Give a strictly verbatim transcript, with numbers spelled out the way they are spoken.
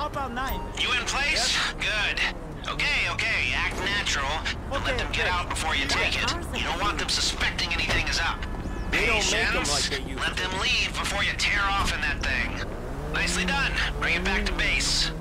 about nine. You in place? Good. Okay, okay, act natural, and Okay, let them get okay. out before you take it. You don't want them suspecting anything is up. They don't make them Patience. like they used Let to. them leave before you tear off in that thing. Nicely done. Bring it back to base.